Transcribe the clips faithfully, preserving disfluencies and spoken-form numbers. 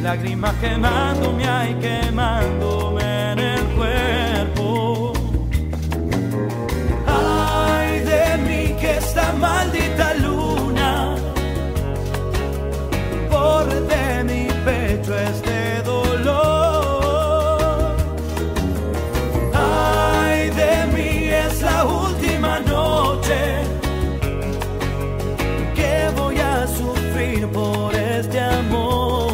lágrimas quemándome, ay, quemándome en el cuerpo. Ay de mí que esta maldita luna borre de mi pecho este dolor. Ay de mí es la última noche que voy a sufrir por este amor.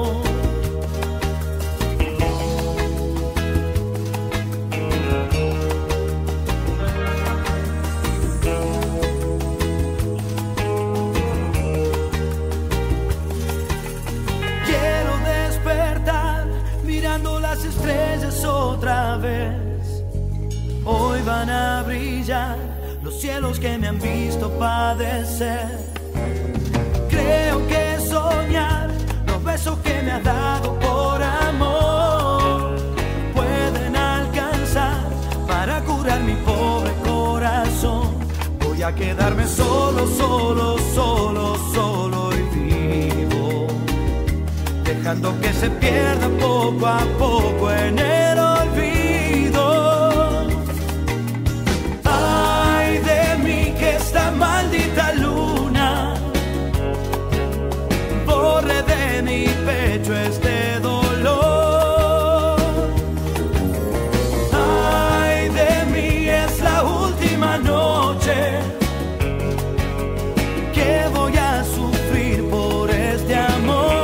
Quiero despertar mirando las estrellas otra vez. Hoy van a brillar los cielos que me han visto padecer. Creo que soñar los besos que me has dado por amor pueden alcanzar para curar mi pobre corazón. Voy a quedarme solo, solo, solo, solo y vivo, dejando que se pierda poco a poco en el olvido. Ay de mí que esta maldita luna borre de mi pecho este dolor. Ay de mí es la última noche que voy a sufrir por este amor.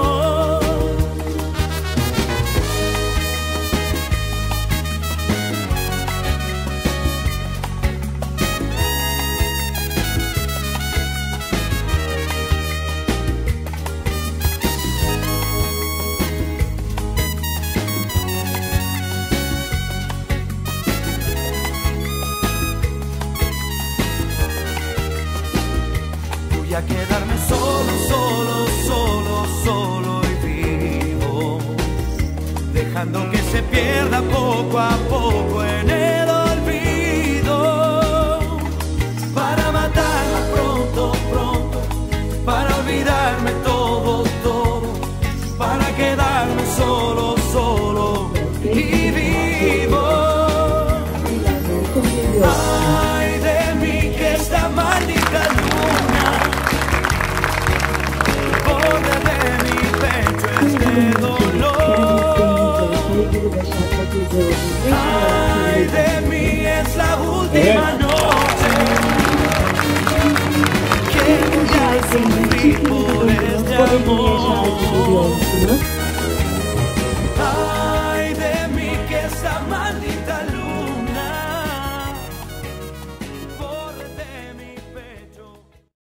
Voy a quedarme solo, solo, solo, solo y vivo, dejando que se pierda poco a poco en el olvido, para matarla pronto, pronto, para olvidarme todo, todo, para quedarme solo, solo y vivo. Ay de mí que esta maldita luna borre de mi pecho este dolor. Ay de mí es la última noche que voy a sufrir por este amor.